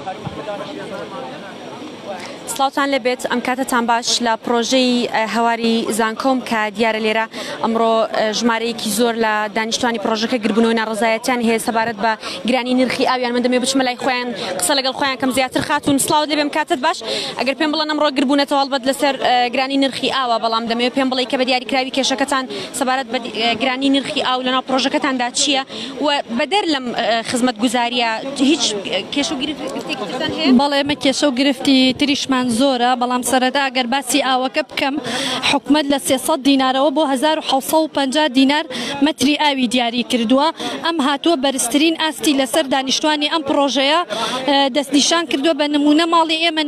سڵاوتان لەبێت ئەم کاتتان باش لە پرۆژەی هەواری زانکۆم کە دیارە لێرە ئەمڕۆ ژمارەیەکی زۆر لە دانیشتوانی پرۆژەکە گربوونەوەی ناڕزایەتیان هەیە سەبارەت بە گرانی نرخی ئاویان من دەمێ بچمە لای خۆیان قسە لەگەڵ خۆیان کەم زیاتر خاتون سڵاوت لێبێم کاتت باش ئەگەر پێم بڵێن ئەمڕۆ گربوونەتەوە هەڵبەت لەسەر گرانی نرخی ئاوە بەڵام دەمەوێت پێم بڵێ کە بە دیاریکراوی کێشەکەتان سەبارەت بە گرانی نرخی ئاو لەناو پرۆژەکەتاندا چییە و بەدەر لەم خزمەتگوزاریە هیچ کێشە و گرفتێکتان هەیە؟ بەڵێ ئێمە کێشە و گرفتی تریشمان زۆرە بەڵام سەرەتا ئەگەر باسی ئاوەکە بکەم حکومەت لە 300 دینارەوە بۆ 1750 دینار مەتری ئاوی دیاری کردووە ئەم هاتووە بەرزترین ئاستی لەسەر دانیشتوانی ئەم پرۆژەیە دەستنیشان کردووە بە نمونە ماڵی ئێمە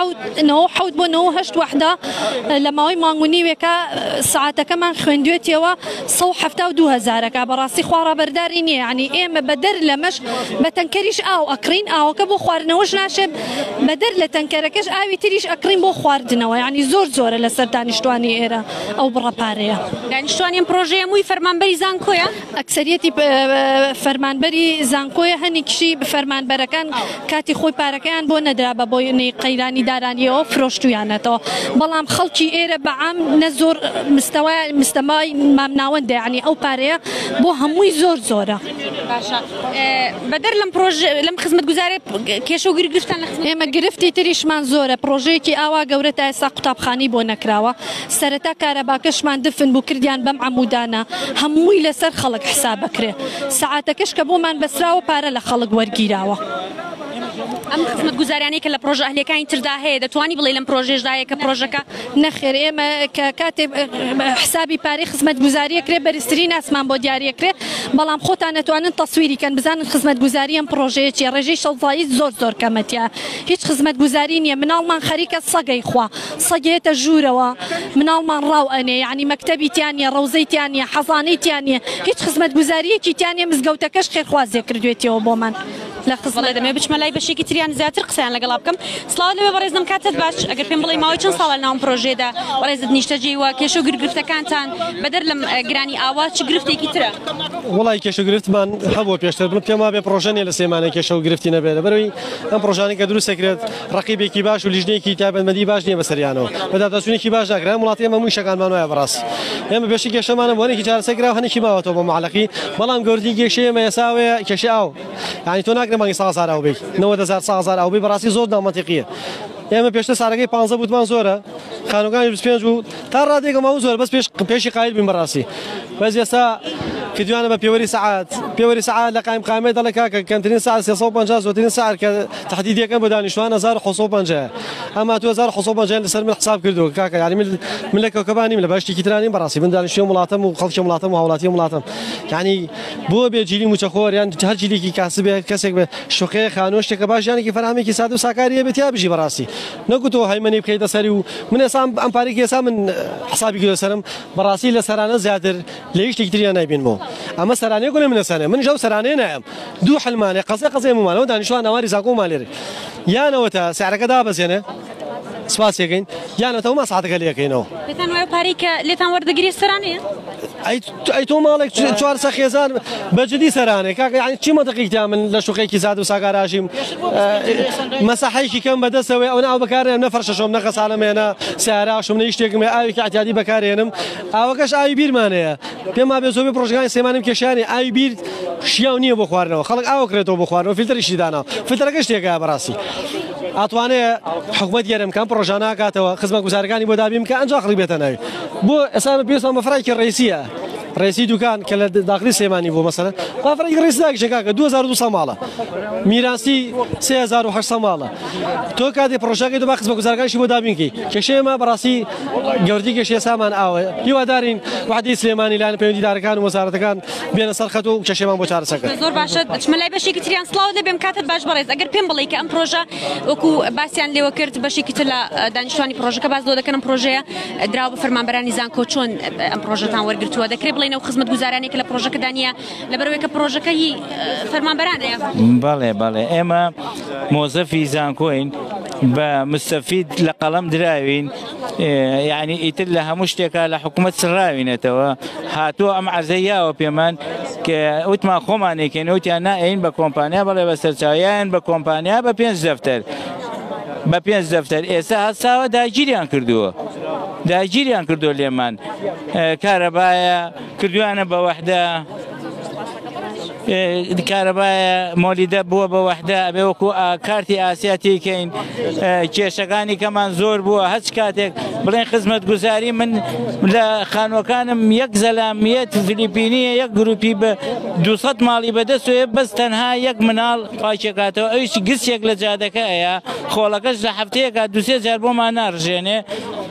97 بۆ 98 وحدە لە ماوەی مانگونیوێکە سعاتەکەمان خوێندوێتەوە 172,000ەکە بەڕاستی خوارەبەرداری نییە یعنی ئێمە بەدەر لەمەش بە تەنکەریش ئاو ئەکڕین ئاوەکە بۆ خواردنەوەش ناشێت بەدەر لە تەنکەرەکەش ئاوی تریش ئەکڕین بۆ خواردنەوە یعنی زۆرە لەسەر دانیشتوانی ئێرە ئەو بڕەپارەیە دانیشتوانی پرۆژەیە مووی فەرمانبەری زانکۆیە ئەکسەریەتی فەرمانبەری زانکۆیە هەنێکیشی فەرمانبەرەکان کاتی خۆی پارەکەیان بۆ نەدرا بە بۆی قەیرانی دارانیەوە فرۆشتویانەتەوە بەڵام خەڵکی ئێرە بەعام نە زۆر مستەمای مامناوەندە یعنی ئەو پارەیە بۆ هەمووی زۆرە باشە بەدەر لەم پرۆژە لەم خزمەتگوزارێ کێشە و گرفتان ئێمە گرفتی تریشمان زۆرە پرۆژەیەکی ئاوا گەورە تا ئێستا قوتابخانی بۆ نەکراوە سەرەتا کارەباکەشمان دفن بوو کردیان بەم عەمودانە هەمووی لەسەر خەڵک حساب بکرێ سەعاتەکەش کە بۆمان بەسراوە پارە لە خەڵک وەرگیراوە ئەم خزمەتگوزاریانەی کە لە پرۆژە ئەهلیەکانی تردا هەیە دەتوانی بڵێ لەم پرۆژێشدایە کە پرۆژەکە نەخێر ئێمە کە کاتێ حسابی پارەی خزمەتگوزاریە کرێ بەرزترین ئاسمان بۆ دیاریەکرێ بەڵام خۆتان نەتوانن تەسویریکەن بزانن خزمەتگوزاری ئەم پرۆژەیەکی ڕێژەی شەڵزایی زۆر کەمەتیە هیچ خزمەتگوزاری نییە مناڵمان خەریکە سەگەی خوا سەگێتە ژوورەوە مناڵمان ڕاو ئەنێ یعنی مەکتەبی تیانە ڕەوزەی تیانە حەزانەی تیانە هیچ خزمەتگوزاریەکی تیانە مزگەوتەکەش خێرخوازێ کردوێتەوە بۆمان لە خزمەت دەمێ بچمە لای بەشێکی تریان زیاتر قسەیان لەگەڵا بکەم سڵاو لەوێ بەڕێزم کاتت باش ئەگەر پێم بڵێ ماوەی چەند ساڵە ناوم پرۆژێدا بەڕێزت نیشتەجێیوە کێشە و گرفتەکانتان بەدەر لەم گرانی ئاوا چ گرفتێکی ترە وڵی کێشە گرفتمان هەبوو پێشتر بڵم پێما بێ پرۆژەنێ لە سێمانە کێشە و گرفتی نەبێت بەرەوەی ئەم پرۆژانەی کە دروستەکرێت ڕقیبێکی باش و لیژنەیەکی تایبەتمەندی باش نییە بەسەریانەوە بەدادەچوونێکی باش ناکرێت وڵاتی ئێمە هەمووی شەکانمان وایە بەڕاستی ئێمە بێشی کێشەمانە وەرێکی چارەسەرکراوە هەنێکی ماوەتەوە بە معڵەقی بەڵام گەورەی کێشەیە ئێمە ئێساوەیە کێشە ئاو یعنی تۆ ناکرێ مانگی 100,000 ئاو بێت 90,000 ئاو بێ بەڕاستی زۆر نامەنتیقیە ئێمە پێشتر سارەکەی 15 بوتمان زۆرە خانووەکانی 25 بوو تا ڕادێکە ماوە زۆر بەس پێشی قایل بین بەڕاستی بەس ئێستا کردوانە بە پێوەری سەعات لە قایمقامێ دەڵێ کاکە کەمترین ساعت 350 زۆرترین ساعت کە تهدیدەکەن بە دانیشتوان 1550 ئەما 1550 لەسەر من حساب کردو کاکە یعنی من لە کەوکەبانیم لە باشتێکی ترانیم بەڕاستی من دانیشتوی وڵاتم و خەڵکی وڵاتم و هاوڵاتی وڵاتم یعنی بۆ بێ جیلی موچەخۆر یان هەر جیلێکی کاسبێ کەسێک بێ شوقەیە خانوو شتێکە باش یانێکی فەرهەمێکی سادە و ساکاریە بێت یا بژی بەڕاستی نەگوتۆ هەیمەنی بکەیتە سەری و من ئێستا ئەم پارێکی ئێستا من حسابی کردو سەرم بەڕاستی لە سەرانە زیاتر لە هیچ شتێکی تریان نایبینمەوە ئەمە سەرانەیە گوڵێ منە سەرێ من ژەو سەرانەیە نایم دوو حلمانێ قەزەی ممانەوە دانیشتوان ناواری زانکۆ مالێری یانەوە تا سعرەکە دابەزێنێ سپاسێکەین یانەوە تا ساعتەکە لێکەینەوە پێتان وایە پارەی کە لێتان وەردەگیری سەرانەیە ئەی تۆ ماڵێک 400 خێزان بەجددی سەرانێ کاکە یعنی چی مەدەقیقتیا من لە شوقێکی زاد و ساگاراشیم مەساحەیەکی کەم بەدەستەوەی ئەو ناو بەکارێنم نەفەرشەشۆم نە خەساڵەمێنە سیاراشم نە شتێکم ئاوێکی احتیاطی بەکارێنم ئاوەکەش ئاوی بیرمانەیە پێم بێ زۆر پرۆژەکانی سێمانم کێشانی ئاوی بیر شیاو نییە بۆ خواردنەوە خەڵک ئاوکرێتەوە بۆ خواردنەوە فیلتەریشی دانا فیلتەرەکە شتێکە بەڕاستی ئاتوانەیە حکومەت گەرمکان پرۆژانە کاتەوە خزمەتگوزارەکانی بۆ دابیم کە ئەنجا خەڵک بێتە ناوی بۆ ئێستا پێویستم بە فڕایکی ڕئیسیە ڕێسی دوکان کە لە داخلی سێمانی بۆ مەسەلەن بافڕێکی ڕێسداکیشە کاکە 2200 ماڵە میراسی 3800 ماڵە تۆ کاتێ پرۆژەکەی با خزمەتگوزارەکانیشی بۆ دابینکەی کێشەیەمە بەڕاستی گەوردی کێشەیە سامان ئاوە هیوادارین وحدەی سلێمانی لایەن پەیوەندیدارەکان و وەزارەتەکان بێنە سەر خەت و کێشەمان بۆ چارەسەر زۆر باشە چمە لای بەشێکی تریان سڵاو دەبێم کاتت باش بەڕێز ئەگەر پێم بڵێ کە ئەم پرۆژە وەکو باسییان لێوە کرد بەشێکی تر لە دانیشتوانی پرۆژەکە باز لۆ دەکەن پرۆژەیە دراوە بە فەرمانبەرانی زانکۆ چۆن ئەم پرۆژەتان وەرگرتووە دەکرێت بڵێنەوە خزمەتگوزارانی کە لە پرۆژەکەدا نیە لەبەرەوەی کە پرۆژەکەی فەرمانبەرانەیە بەڵێ ئێمە مۆزەفی زانکۆین بە مستەفید لە قەڵەم دراوین یعنی ئیتر لە هەموو شتێکە لە حکوومەت سڕاوینێتەوە هاتووە ئەم عەرزەیاوە پێمان کە وتمان خۆمانێکێن وتیان نائین بە کۆمپانیا بەڵێ بە سەرچاویان بە کۆمپانیا بە 5 دەفتەر بە 5 دەفتەر ئێستا هەستاوە داگیریان کردووە لێمان کارەبایە کردویانە بە وەحدە کارەبایە مۆلیدە بووە بە وەحدە ئەبێ وەکو کارتی ئاسیاتیکەین کێشەکانی کەمان زۆر بووە هەچ کاتێک بڵێن خزمەتگوزاری من لە خانوەکانم یەک زەلامیەت فلیپینیە یەک گروپی بە 200 ماڵی بەدەستوێ بەس تەنها یەک مناڵ پاکێکاتەوە ئەویش گرسێک لە جادەکە ئەیە خۆڵەکەش لە هەفتەیەکە 2-3 جار بۆمان ناڕژێنێ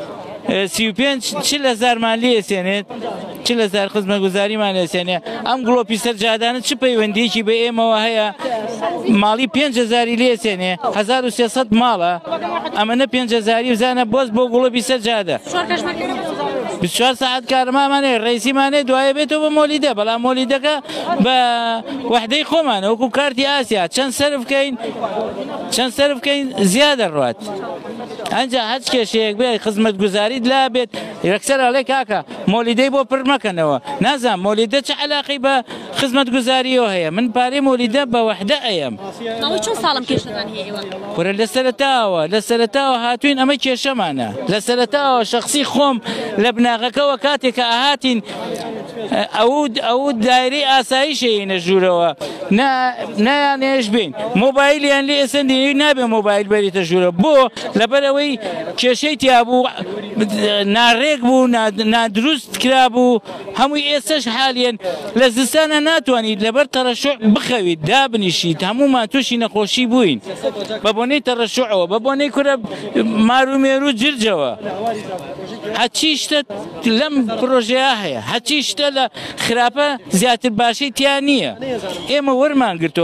35,000 لێسێنێت 40,000 خزمەتگوزاریمان لێسێنێ ئەم گڵۆپی سەر جادانە چ پەیوەندیەکی بە ئێمەوە هەیە ماڵی 5,000 لێسێنێ 1300 ماڵە ئەمەنە 5,000 بزانە بۆست بۆ گوڵۆپی سەر جادە 24 ساعت کارمامانەیە ڕێسیمانێ دوایە بێتەوە بە مۆلیدە بەڵام مۆلیدەکە بە وەحدەی خۆمانە وەکو کارتی ئاسیا چەند سەرف بکەین زیادە ڕوات ئەنجا هەچ کێشەیەک بێ خزمەتگوزاریت لا بێت یەکسەر ئەڵێ کاکە مۆلیدەی بۆ پڕ مەکەنەوە نازانم مۆلیدە چه عەلاقەی بە خزمەتگوزاریەوە هەیە من پارەی مۆلیدە بە وەحدە ئەیەم چۆن ساڵم کێشتان هەیە وەرە لە سەرەتاوە هاتوین ئەمە کێشەمانە لە سەرەتاوە شەخسی خۆم لە بناغەکەەوە کاتێککە ئاهاتین ئەو دایرەی ئاساییشەیە ژوورەوە نایانێش بین مۆبایلیان لێ ئێسەندی نابێ مۆبایل بەریتە ژوورە بۆ لەبەرەوەی کێشەی تیا بوو ناڕێک بوو نادروست کرا بوو هەمووی ئێستش حالیان لە زستانە ناتوانیت لەبەر تەڕەشوع بخەویت دابنیشیت هەموومان تووشی نەخۆشی بووین بە بۆنەی تەڕەشوعەوە بە بۆنەی کورە مارومێر و جرجەوە هەچی شتە لەم پرۆژەیە هەیە هەچی شتە لە خراپە زیاتر باشی تیان نییە ئێمە وەرمان گرتۆ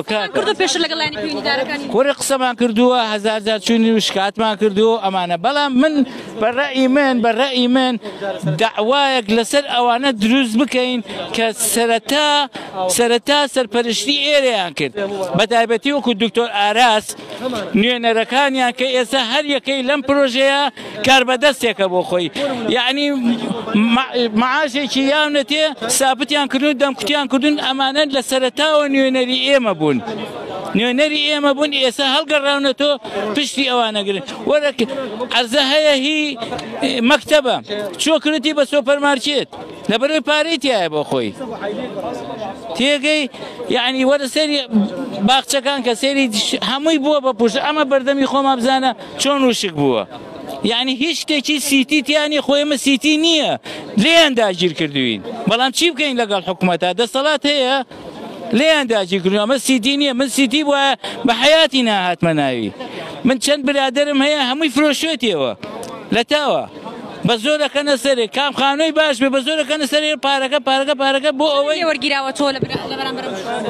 وەرە قسەمان کردووە هەزار چوونی و شکاتمان کردووە ئەمانە بەڵام من بەڕەئی من داوایەک لەسەر ئەوانە دروست بکەین کە سەرەتا سەرپەرشتی ئێرەیان کرد بە تایبەتی وەکو دکتۆر ئاراس نوێنەرەکانیان کە ئێستا هەر یەکەی لەم پرۆژەیە کاربەدەستێکە بۆ خۆی یعنی معاشێکی یاونەتێ سابتیان کردون دەمکوتیان کردون ئەمانە لە سەرەتاوە نوێنەری ئێمە بوون ئێستا هەڵگەڕاونەتەوە پشتی ئەوانەگرن وەرە عەرزە هەیە هی مەکتەبە چۆ کردی بە سۆپەرمارکێت لەبەرەوەی پارەی تایە بۆ خۆی تێگەی یعنی وەرە سەری باخچەکان کە سێری هەمووی بووە بە پوشت ئەمە بەردەمی خۆمان بزانە چۆن وشک بووە یعنی هیچ شتێکی سیتی تیانی خۆیمە سیتی نییە لێیان داگیر کردوین بەڵام چی بکەین لەگەڵ حکوومەتە دەسەڵات هەیە لێیان داگیر کردوین ئەمە سیتی نییە من سیتی وایە بە حیاتی ناهاتمە ناوی من چەند برادرم هەیە هەمووی فرۆشوێتیەوە لە تاوە بە زۆرەکەنە سەرێ کام خانۆی باش بێ بە زۆرەکەنە سەرێ پارەکە بۆ ئەوەی وەرگیراوە تۆ لە بەرامبەر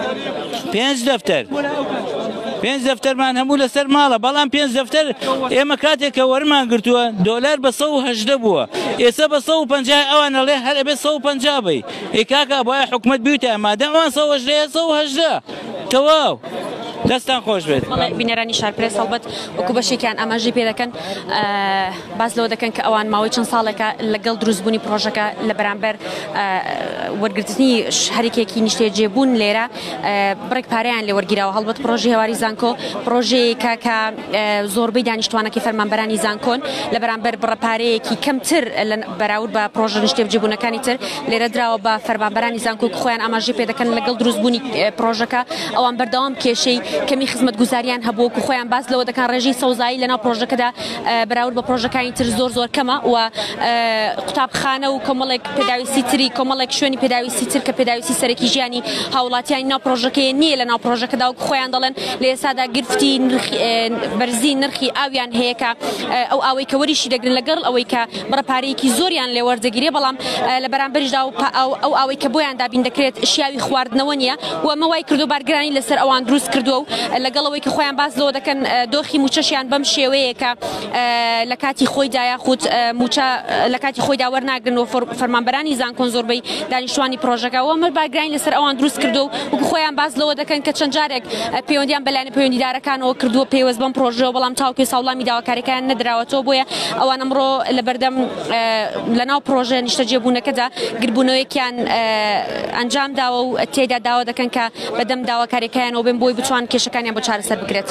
5 دەفتەرمان هەموو لەسەر ماڵە بەڵام 5 دەفتەر ئێمە کاتێککە وەرمان گرتووە دۆلار بە 180 بووە ئێستا بە 150 ئەوانە لێ هەر ئەبێ 150 بی ئێ کاکە بۆیە حکومەت بیوتە مادەم ئەوان 180 تەواو دەستان خۆش بێت بینەرانی شارپرێس هەڵبەت وەکو بەشێکیان ئاماژەی پێ دەکەن باس لەوە دەکەن کە ئەوان ماوەی چەند ساڵێکە لەگەڵ دروستبوونی پرۆژەکە لە بەرامبەر وەرگرتنی هەرێکێکی نیشتێ جێبوون لێرە بڕێک پارەیان لێ وەرگیراوە هەڵبەت پرۆژی هێواری زانکۆ پرۆژەیەکە کە زۆربەی دانیشتوانەکەی فەرمانبەرانی زانکۆن لە بەرامبەر بڕەپارەیەکی کەمتر بەراورد بە پرۆژە نیشتێ جێبوونەکانی تر لێرە دراوە بە فەرمانبەرانی زانکۆ خۆیان ئاماژەی پێ دەکەن لەگەڵ دروستبوونی پرۆژەکە ئەوان بەردەوام کێشەی کەمی خزمەتگوزاریان هەبووە و خۆیان باس لەوە دەکەن ڕێژەی سەوزایی لەناو پرۆژەکەدا بەراورد بە پرۆژەکانی تر زۆر کەمە و قوتابخانە و کۆمەڵێک پێداویستی تری کۆمەڵێک شوێنی پێداویستی تر کە پێداویستی سەرەکی ژیانی هاوڵاتیانی ناو پرۆژەکەی نییە لە ناو پرۆژەکەدا و خۆیان دەڵێن لە ئێستادا گرفتی بەرزی نرخی ئاویان هەیە کە ئەو ئاوەی کە وەریشی دەگرن لەگەڵ ئەوەی کە بڕەپارەیەکی زۆریان لێ وەردەگیرێ بەڵام لە بەرامبەرشدا ئەو ئاوەی کە بۆیان دابین دەکرێت شیاوی خواردنەوە نییە و ئەمە وای کردو بارگرانی لەسەر ئەوان دروست کردووە و و لەگەڵەوەی کە خۆیان باس لەوە دەکەن دۆخی موچەشیان بەم شێوەیە کە لە کاتی خۆیدا یاخود موچە لە کاتی خۆیدا وەرناگرن و فەرمانبەرانی زانکۆن زۆربەی دانیشتوانی پرۆژەکەەوە ئەمە باگرانی لەسەر ئەوان دروست کردو و خۆیان باس لەوە دەکەن کە چەند جارێک پەیوەندیان بەلایەنە پەیوەندیدارەکانەوە کردووە پێوەست بەم پرۆژەوە بەڵام تاوکێ ساڵامی داواکاریەکان نەدراوەتەوە بۆیە ئەوان ئەمڕۆ لە بەردەم لەناو پرۆژە نیشتەجێبوونەکەدا گربوونەوەیەکیان ئەنجام داوە و تێدا داوا دەکەن کە بەدەم داواکاریەکەیانەوە بێن بۆی بتوان کێشەکانیان بۆ چارەسەر بکرێت.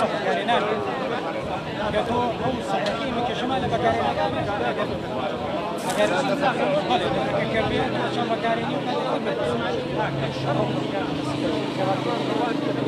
Gracias.